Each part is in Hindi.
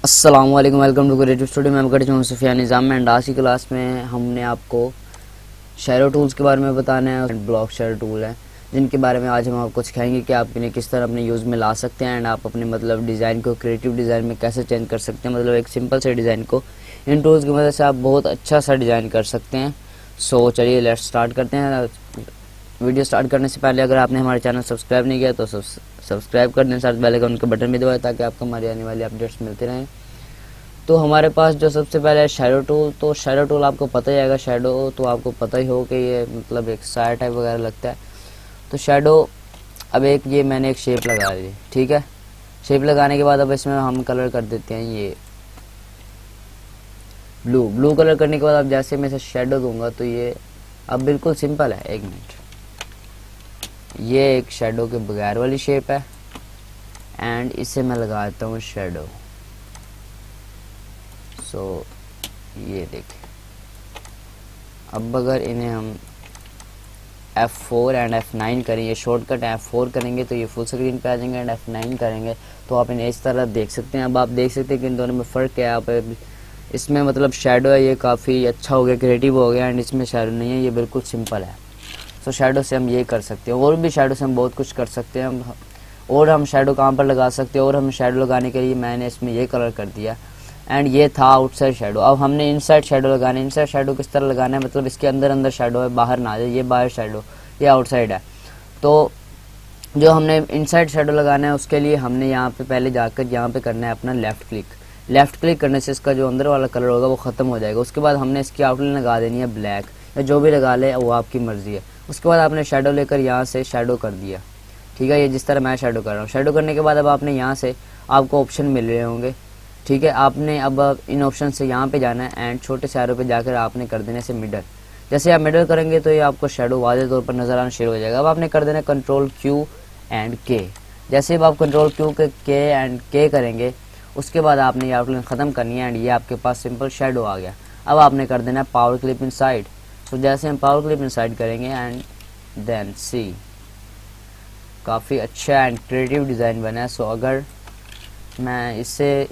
अस्सलाम वालेकुम, वेलकम टू क्रिएटिव स्टूडियो। मैं करती हूँ सुफियान निज़ाम। एंड आज की क्लास में हमने आपको शैडो टूल्स के बारे में बताना है। ब्लॉक शैडो टूल है जिनके बारे में आज हम आपको सिखाएंगे कि आप इन्हें किस तरह अपने यूज़ में ला सकते हैं एंड आप अपने मतलब डिज़ाइन को क्रिएटिव डिज़ाइन में कैसे चेंज कर सकते हैं। मतलब एक सिंपल से डिज़ाइन को इन टूल्स की मदद से आप बहुत अच्छा सा डिज़ाइन कर सकते हैं। सो चलिए लेट्स स्टार्ट करते हैं। वीडियो स्टार्ट करने से पहले अगर आपने हमारे चैनल सब्सक्राइब नहीं किया तो सब्सक्राइब कर दें, साथ बेल आइकन के बटन भी दबाएं ताकि आपको हमारी आने वाली अपडेट्स मिलते रहें। तो हमारे पास जो सबसे पहले है शैडो टूल। तो शैडो टूल आपको पता ही आएगा, शैडो तो आपको पता ही हो कि ये मतलब एक साया टाइप वगैरह लगता है। तो शैडो अब एक ये मैंने एक शेप लगा ली, ठीक है। शेप लगाने के बाद अब इसमें हम कलर कर देते हैं ये ब्लू कलर करने के बाद अब जैसे मैं इसे शैडो दूंगा तो ये अब बिल्कुल सिंपल है। एक मिनट, ये एक शैडो के बगैर वाली शेप है एंड इसे मैं लगा देता हूँ शैडो। सो ये देखिए, अब अगर इन्हें हम F4 एंड F9 करें, ये शॉर्टकट F4 करेंगे तो ये फुल स्क्रीन पे आ जाएंगे एंड F9 करेंगे तो आप इन्हें इस तरह देख सकते हैं। अब आप देख सकते हैं कि इन दोनों में फ़र्क क्या है। आप इसमें मतलब शैडो है, ये काफ़ी अच्छा हो गया, क्रिएटिव हो गया एंड इसमें शैडो नहीं है, ये बिल्कुल सिंपल है। सो शैडो से हम ये कर सकते हैं और भी शैडो से हम बहुत कुछ कर सकते हैं। और हम शैडो कहाँ पर लगा सकते हैं, और हम शैडो लगाने के लिए मैंने इसमें ये कलर कर दिया एंड ये था आउटसाइड शैडो। अब हमने इनसाइड शैडो लगाना है। इनसाइड शैडो किस तरह लगाना है, मतलब इसके अंदर शैडो है, बाहर ना आ जाए। ये बाहर शैडो, ये आउटसाइड है। तो जो हमने इनसाइड शैडो लगाना है उसके लिए हमने यहाँ पे पहले जाकर यहाँ पे करना है अपना लेफ़्ट क्लिक करने से इसका जो अंदर वाला कलर होगा वो ख़त्म हो जाएगा। उसके बाद हमने इसकी आउटलाइन लगा देनी है ब्लैक, या जो भी लगा ले वो आपकी मर्ज़ी है। उसके बाद आपने शैडो लेकर यहाँ से शैडो कर दिया, ठीक है। ये जिस तरह मैं शैडो कर रहा हूँ, शैडो करने के बाद अब आपने यहाँ से आपको ऑप्शन मिल रहे होंगे, ठीक है। आपने अब इन ऑप्शन से यहाँ पे जाना है एंड छोटे से एरो पे जाकर आपने कर देने से मिडल। जैसे आप मिडल करेंगे तो ये आपको शैडो वाज़ेह तौर पर नज़र आना शुरू हो जाएगा। अब आपने कर देना कंट्रोल Q एंड K। जैसे अब आप control Q K and K करेंगे उसके बाद आपने ये आउटलाइन ख़त्म करनी है एंड ये आपके पास सिंपल शैडो आ गया। अब आपने कर देना है पावर क्लिप इन साइड। तो जैसे हम पावर क्लिप इन साइड करेंगे एंड देन सी, काफ़ी अच्छा एंड क्रिएटिव डिज़ाइन बना है। सो अगर मैं इससे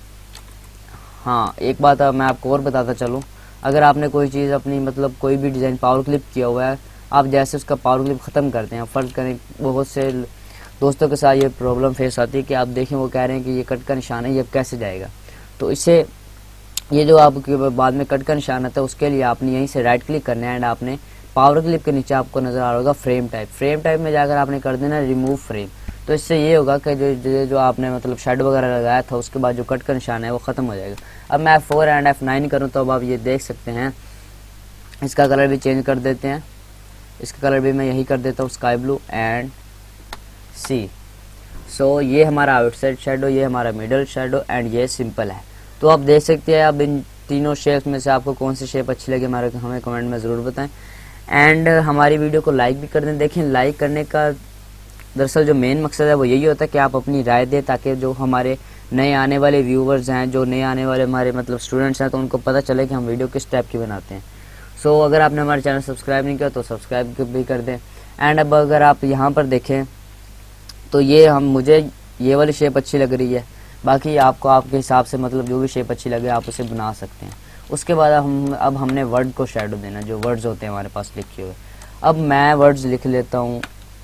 हाँ एक बात अब मैं आपको और बताता चलूँ, अगर आपने कोई चीज़ अपनी मतलब कोई भी डिज़ाइन पावर क्लिप किया हुआ है, आप जैसे उसका पावर क्लिप ख़त्म करते हैं, फ़र्ज करें बहुत से दोस्तों के साथ ये प्रॉब्लम फेस आती है कि आप देखें वो कह रहे हैं कि ये कट का निशान है, ये कैसे जाएगा। तो इससे ये जो आपके बाद में कट का निशान आता है उसके लिए आपने यहीं से राइट क्लिक करना है एंड आपने पावर क्लिप के नीचे आपको नज़र आ रहा होगा फ्रेम टाइप में जाकर आपने कर देना रिमूव फ्रेम। तो इससे ये होगा कि जो आपने मतलब शैडो वगैरह लगाया था उसके बाद जो कट का निशान है वो ख़त्म हो जाएगा। अब मैं F4 एंड F9 करूँ तो अब आप ये देख सकते हैं, इसका कलर भी चेंज कर देते हैं। इसका कलर भी मैं यही कर देता हूँ sky blue and see. So ये हमारा आउटसाइड शैडो, ये हमारा मिडल शैडो एंड ये सिंपल है। तो आप देख सकते हैं अब इन तीनों शेप्स में से आपको कौन सी शेप अच्छी लगी हमें कमेंट में ज़रूर बताएं एंड हमारी वीडियो को लाइक भी कर दें। देखें, लाइक करने का दरअसल जो मेन मकसद है वो यही होता है कि आप अपनी राय दें ताकि जो हमारे नए आने वाले व्यूवर्स हैं, जो नए आने वाले हमारे मतलब स्टूडेंट्स हैं, तो उनको पता चले कि हम वीडियो किस टाइप की बनाते हैं। सो अगर आपने हमारे चैनल सब्सक्राइब नहीं किया तो सब्सक्राइब भी कर दें। एंड अब अगर आप यहाँ पर देखें तो ये मुझे ये वाली शेप अच्छी लग रही है, बाकी आपको आपके हिसाब से मतलब जो भी शेप अच्छी लगे आप उसे बना सकते हैं। उसके बाद अब हमने वर्ड को शैडो देना, जो वर्ड्स होते हैं हमारे पास लिखे हुए। अब मैं वर्ड्स लिख लेता हूँ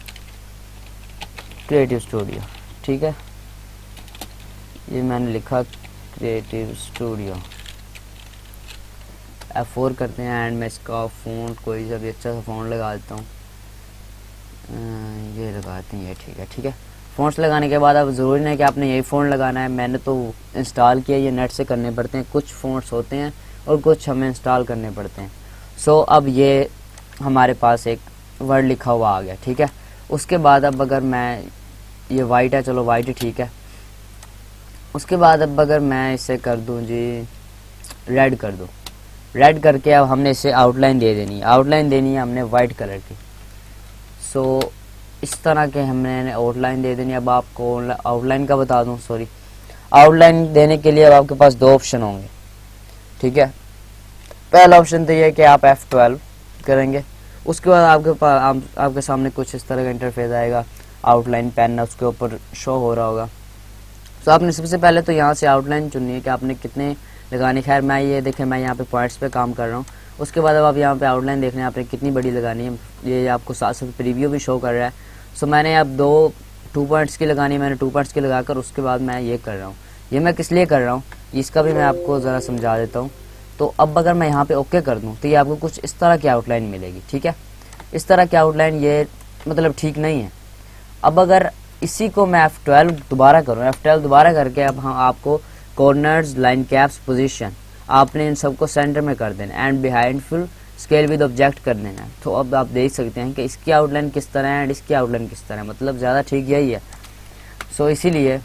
क्रिएटिव स्टूडियो, ठीक है। ये मैंने लिखा क्रिएटिव स्टूडियो। F4 करते हैं एंड मैं इसका फ़ॉन्ट कोई सा भी अच्छा सा फ़ॉन्ट लगा देता हूँ। ये लगाते हैं, ये ठीक है। फ़ॉन्ट्स लगाने के बाद अब ज़रूरी नहीं कि आपने यही फ़ॉन्ट लगाना है, मैंने तो इंस्टॉल किया, ये नेट से करने पड़ते हैं। कुछ फ़ॉन्ट्स होते हैं और कुछ हमें इंस्टॉल करने पड़ते हैं। सो अब ये हमारे पास एक वर्ड लिखा हुआ आ गया, ठीक है। उसके बाद अब अगर मैं ये वाइट है, चलो वाइट ही ठीक है। उसके बाद अब अगर मैं इसे कर दूं जी रेड कर दूं, रेड करके अब हमने इसे आउटलाइन दे देनी है। आउटलाइन देनी है हमने वाइट कलर की। सो इस तरह के हमने आउटलाइन दे देनी है। अब आपको आउटलाइन का बता दूं, सॉरी, आउटलाइन देने के लिए अब आपके पास दो ऑप्शन होंगे, ठीक है। पहला ऑप्शन तो ये है कि आप F12 करेंगे। उसके बाद आपके सामने कुछ इस तरह का इंटरफेस आएगा, आउटलाइन पेन है उसके ऊपर शो हो रहा होगा। तो आपने सबसे पहले तो यहाँ से आउटलाइन चुननी है कि आपने कितने लगानी। खैर मैं ये देखें, मैं यहाँ पे पॉइंट्स पे काम कर रहा हूँ। उसके बाद अब आप यहाँ पे आउटलाइन देखना है आपने कितनी बड़ी लगानी है। ये आपको साथ साथ प्रीव्यू भी शो कर रहा है। सो मैंने अब 2 पॉइंट्स की लगानी है, मैंने 2 पॉइंट्स की लगाकर उसके बाद मैं ये कर रहा हूँ। ये मैं किस लिए कर रहा हूँ इसका भी मैं आपको ज़रा समझा देता हूँ। तो अब अगर मैं यहाँ पे ओके कर दूँ तो ये आपको कुछ इस तरह की आउटलाइन मिलेगी, ठीक है। इस तरह की आउटलाइन ये मतलब ठीक नहीं है। अब अगर इसी को मैं F12 दोबारा करूँ, F12 दोबारा करके अब हम आपको कॉर्नर्स, लाइन कैप्स, पोजीशन आपने इन सबको सेंटर में कर देना and behind full scale with object कर देना। तो अब आप देख सकते हैं कि इसकी आउटलाइन किस तरह है एंड इसकी आउटलाइन किस तरह है, मतलब ज़्यादा ठीक यही है। सो इसीलिए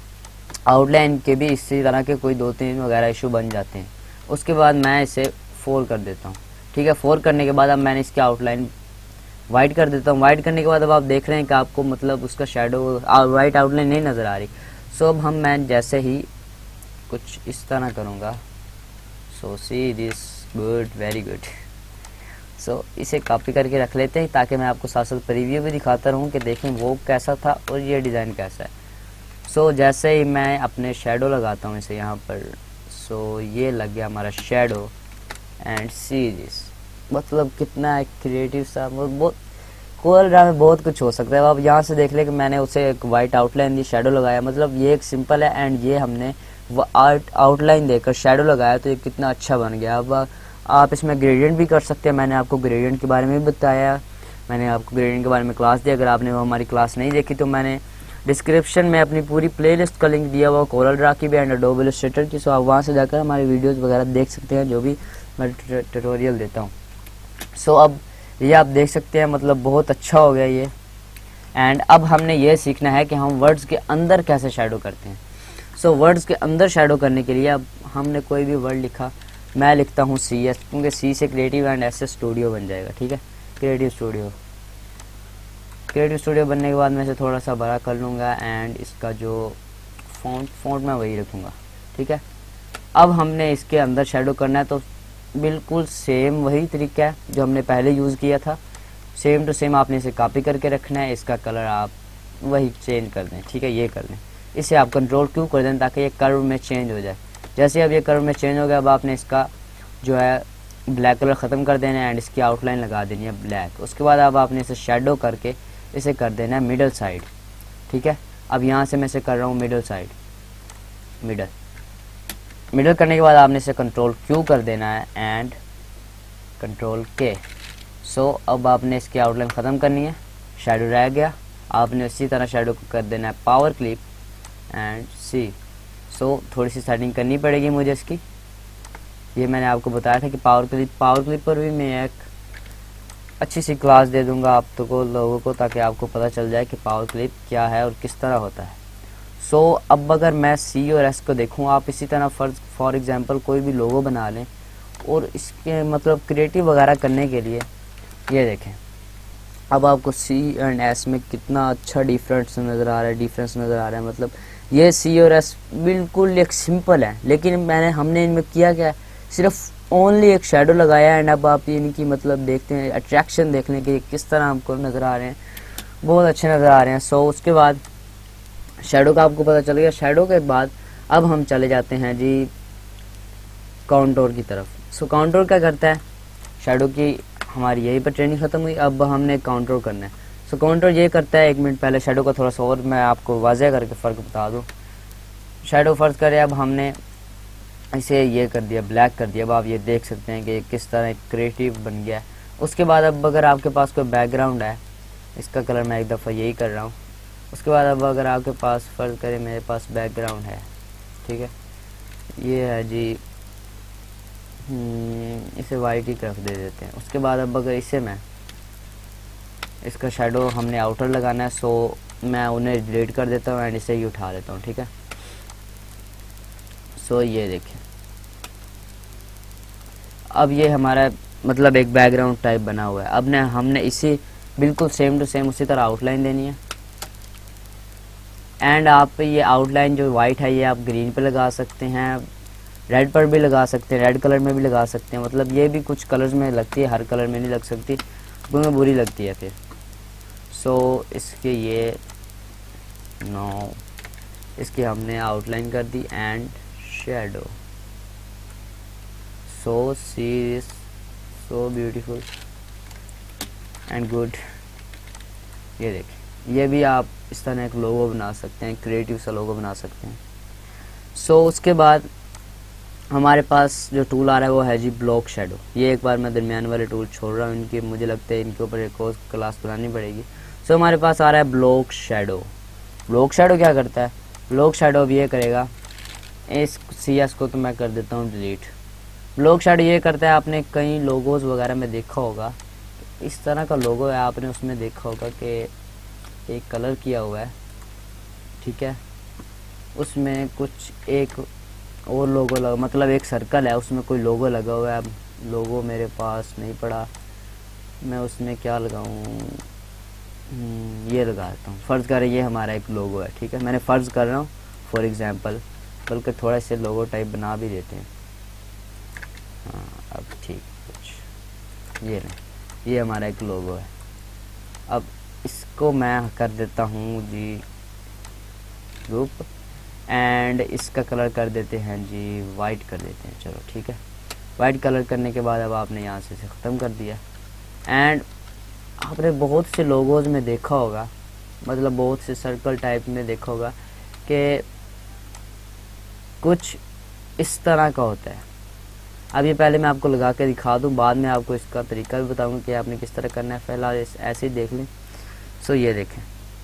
आउटलाइन के भी इसी तरह के कोई 2-3 वगैरह इशू बन जाते हैं। उसके बाद मैं इसे 4 कर देता हूँ, ठीक है। 4 करने के बाद अब मैंने इसकी आउटलाइन वाइट कर देता हूँ। वाइट करने के बाद अब आप देख रहे हैं कि आपको मतलब उसका शेडो वाइट आउटलाइन नहीं नज़र आ रही। सो अब मैं जैसे ही कुछ इस तरह करूँगा, so see this good, very good. So इसे कॉपी करके रख लेते हैं ताकि मैं आपको साथ साथ प्रीव्यू भी दिखाता रहूँ कि देखें वो कैसा था और ये डिज़ाइन कैसा है। सो जैसे ही मैं अपने शेडो लगाता हूँ इसे यहाँ पर, सो ये लग गया हमारा शेडो एंड सी दिस, मतलब कितना क्रिएटिव सा, बहुत कोरल ड्रा में बहुत कुछ हो सकता है। अब आप यहाँ से देख लें कि मैंने उसे एक वाइट आउटलाइन दी, शेडो लगाया, मतलब ये एक सिंपल है एंड ये हमने वो आउटलाइन देकर शेडो लगाया तो ये कितना अच्छा बन गया। अब आप इसमें ग्रेडियंट भी कर सकते हैं, मैंने आपको ग्रेडियंट के बारे में भी बताया, मैंने आपको ग्रेडियंट के बारे में क्लास दी। अगर आपने वो हमारी क्लास नहीं देखी तो मैंने डिस्क्रिप्शन में अपनी पूरी प्लेलिस्ट का लिंक दिया हुआ कोरल ड्रा की भी एंड एडोब इलस्ट्रेटर की। सो आप वहाँ से जाकर हमारी वीडियोज़ वगैरह देख सकते हैं जो भी मैं ट्यूटोरियल देता हूँ। सो अब ये आप देख सकते हैं, मतलब बहुत अच्छा हो गया ये। एंड अब हमने ये सीखना है कि हम वर्ड्स के अंदर कैसे शैडो करते हैं। सो वर्ड्स के अंदर शैडो करने के लिए अब हमने कोई भी वर्ड लिखा, मैं लिखता हूँ CS, क्योंकि C से क्रिएटिव एंड S से स्टूडियो बन जाएगा, ठीक है। क्रिएटिव स्टूडियो बनने के बाद मैं इसे थोड़ा सा बड़ा कर लूँगा एंड इसका जो फॉन्ट मैं वही रखूँगा, ठीक है। अब हमने इसके अंदर शैडो करना है तो बिल्कुल सेम वही तरीका है जो हमने पहले यूज़ किया था, सेम टू सेम आपने इसे कॉपी करके रखना है। इसका कलर आप वही चेंज कर दें, ठीक है, ये कर दें। इसे आप कंट्रोल Q कर दें ताकि ये कर्व में चेंज हो जाए। जैसे अब ये कर्व में चेंज हो गया, अब आपने इसका जो है ब्लैक कलर ख़त्म कर देना है एंड इसकी आउटलाइन लगा देनी है ब्लैक। उसके बाद अब आपने इसे शेडो करके इसे कर देना है मिडल साइड, ठीक है। अब यहाँ से मैं इसे कर रहा हूँ मिडल साइड, मिडल करने के बाद आपने इसे कंट्रोल Q कर देना है एंड कंट्रोल K। सो अब आपने इसकी आउटलाइन ख़त्म करनी है, शेडो रह गया, आपने इसी तरह शेडो को कर देना है power clip and C। So थोड़ी सी सेटिंग करनी पड़ेगी मुझे इसकी, ये मैंने आपको बताया था कि पावर क्लिप पर भी मैं एक अच्छी सी क्लास दे दूंगा आप तो लोगों को, ताकि आपको पता चल जाए कि पावर क्लिप क्या है और किस तरह होता है। सो अब अगर मैं C और S को देखूं, आप इसी तरह फॉर एग्जांपल कोई भी लोगो बना लें और इसके मतलब क्रिएटिव वगैरह करने के लिए ये देखें, अब आपको C एंड S में कितना अच्छा डिफरेंस नज़र आ रहा है। मतलब ये C और S बिल्कुल एक सिंपल है, लेकिन हमने इनमें किया क्या है, सिर्फ ओनली एक शेडो लगाया एंड अब आप इनकी मतलब देखते हैं अट्रैक्शन देखने के किस तरह हमको नज़र आ रहे हैं, बहुत अच्छे नज़र आ रहे हैं। सो उसके बाद शेडो का आपको पता चल गया। शेडो के बाद अब हम चले जाते हैं जी काउंटोर की तरफ। सो काउंटोर क्या करता है, शेडो की हमारी यहीं पर ट्रेनिंग ख़त्म हुई, अब हमने काउंटोर करना है। सो काउंटर ये करता है, 1 मिनट पहले शेडो का थोड़ा सा और मैं आपको वाज़ह करके फ़र्क बता दूँ। शेडो फ़र्ज करे, अब हमने इसे ये कर दिया, ब्लैक कर दिया। अब आप ये देख सकते हैं कि किस तरह क्रिएटिव बन गया है। उसके बाद अब अगर आपके पास कोई बैकग्राउंड है, इसका कलर मैं एक दफ़ा यही कर रहा हूँ। उसके बाद अब अगर आपके पास फ़र्ज करे मेरे पास बैकग्राउंड है, ठीक है, ये है जी, इसे वाइट ही रख दे देते हैं। उसके बाद अब अगर इसे मैं इसका शेडो हमने आउटर लगाना है, सो मैं उन्हें डिलीट कर देता हूँ एंड इसे ही उठा लेता हूँ, ठीक है। सो ये देखिए, अब ये हमारा मतलब एक बैकग्राउंड टाइप बना हुआ है। अब हमने इसी बिल्कुल सेम टू सेम उसी तरह आउटलाइन देनी है एंड आप ये आउटलाइन जो वाइट है ये आप ग्रीन पे लगा सकते हैं, रेड पर भी लगा सकते हैं, रेड कलर में भी लगा सकते हैं। मतलब ये भी कुछ कलर्स में लगती है, हर कलर में नहीं लग सकती, क्योंकि बुरी लगती है फिर। सो इसके ये 9 इसकी हमने आउटलाइन कर दी and shadow, so serious, so beautiful and good. ये देखिए, ये भी आप इस तरह एक लोगो बना सकते हैं, क्रिएटिव सा लोगो बना सकते हैं। सो उसके बाद हमारे पास जो टूल आ रहा है वो है जी ब्लॉक शेडो। ये एक बार मैं दरमियान वाले टूल छोड़ रहा हूँ, इनके मुझे लगता है इनके ऊपर एक और क्लास बनानी पड़ेगी। सो हमारे पास आ रहा है ब्लॉक शेडो। ब्लॉक शेडो क्या करता है? ब्लॉक शेडो अब ये करेगा, इस CS को तो मैं कर देता हूँ डिलीट। ब्लॉक शेडो ये करता है, आपने कई लोगोज वगैरह में देखा होगा, इस तरह का लोगो है, आपने उसमें देखा होगा कि एक कलर किया हुआ है, ठीक है, उसमें कुछ एक और लोगो लगा, मतलब एक सर्कल है उसमें कोई लोगो लगा हुआ है। अब लोगो मेरे पास नहीं पड़ा, मैं उसमें क्या लगाऊं, ये लगा देता हूँ। फ़र्ज़ करें ये हमारा एक लोगो है, ठीक है, मैंने फ़र्ज़ कर रहा हूँ फॉर एग्ज़ाम्पल, बल्कि थोड़ा से लोगो टाइप बना भी देते हैं। हाँ अब ठीक, कुछ ये नहीं, ये हमारा एक लोगो है। अब इसको मैं कर देता हूँ जी ग्रुप एंड इसका कलर कर देते हैं जी वाइट कर देते हैं, चलो ठीक है। वाइट कलर करने के बाद अब आपने यहाँ से इसे ख़त्म कर दिया एंड आपने बहुत से लोगोज़ में देखा होगा, मतलब बहुत से सर्कल टाइप में देखा होगा कि कुछ इस तरह का होता है। अब ये पहले मैं आपको लगा के दिखा दूँ, बाद में आपको इसका तरीका भी बताऊँगा कि आपने किस तरह करना है। फिलहाल ऐसे ही देख लें। सो ये देखें,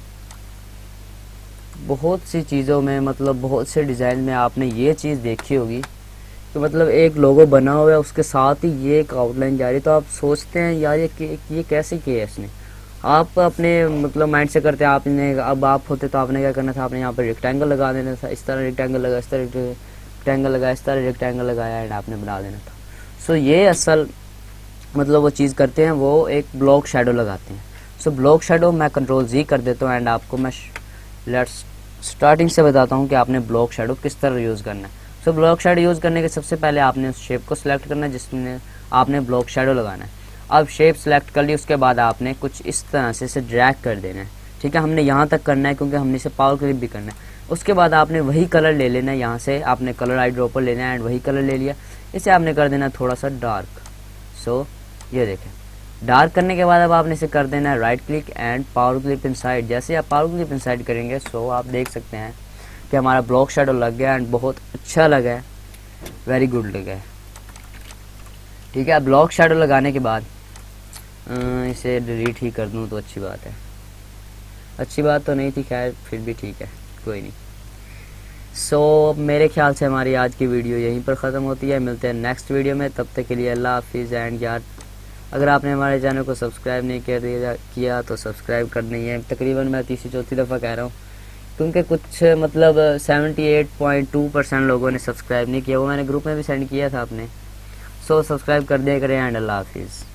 बहुत सी चीज़ों में, मतलब बहुत से डिज़ाइन में आपने ये चीज़ देखी होगी कि मतलब एक लोगो बना हुआ है, उसके साथ ही ये एक आउटलाइन जा रही है, तो आप सोचते हैं यार ये कैसे किया है इसने। आप अपने मतलब माइंड से करते हैं, आपने अब आप होते तो आपने क्या करना था, आपने यहाँ पर रेक्टेंगल लगा देना था, इस तरह रेक्टेंगल लगा, इस तरह रेक्टेंगल लगा, इस तरह रेक्टेंगल लगाया एंड आपने बना देना था। सो ये असल मतलब वो चीज़ करते हैं, वो एक ब्लॉक शेडो लगाते हैं। सो ब्लॉक शेडो मैं Ctrl+Z कर देता हूँ एंड आपको मैं लेट्स स्टार्टिंग से बताता हूँ कि आपने ब्लॉक शेडो किस तरह यूज़ करना है। सो ब्लॉक शेडो यूज़ करने के सबसे पहले आपने उस शेप को सिलेक्ट करना है जिसमें आपने ब्लॉक शेडो लगाना है। अब शेप सिलेक्ट कर ली, उसके बाद आपने कुछ इस तरह से इसे ड्रैग कर देना है, ठीक है। हमने यहाँ तक करना है क्योंकि हमने इसे पावर क्लिप भी करना है। उसके बाद आपने वही कलर ले लेना है, यहाँ से आपने कलर आई ड्रॉपर लेना है एंड वही कलर ले लिया, इसे आपने कर देना थोड़ा सा डार्क। सो ये देखें, डार्क करने के बाद अब आपने इसे कर देना है right click and power clip inside. जैसे आप पावर क्लिप इनसाइड करेंगे सो आप देख सकते हैं कि हमारा ब्लॉक शेडो लग गया एंड बहुत अच्छा लगा है, वेरी गुड लगा है, ठीक है। अब ब्लॉक शेडो लगाने के बाद इसे डिलीट ही कर दूं तो अच्छी बात है। अच्छी बात तो नहीं थी, खैर फिर भी ठीक है, कोई नहीं। सो मेरे ख्याल से हमारी आज की वीडियो यहीं पर ख़त्म होती है। मिलते हैं नेक्स्ट वीडियो में, तब तक के लिए अल्लाह हाफिज़। एंड यार अगर आपने हमारे चैनल को सब्सक्राइब नहीं किया तो सब्सक्राइब कर नहीं है। तकरीबन मैं तीसरी चौथी दफ़ा कह रहा हूँ क्योंकि कुछ मतलब 78.2% लोगों ने सब्सक्राइब नहीं किया, वो मैंने ग्रुप में भी सेंड किया था आपने। सो सब्सक्राइब कर दिया करें एंड अल्लाह हाफिज़।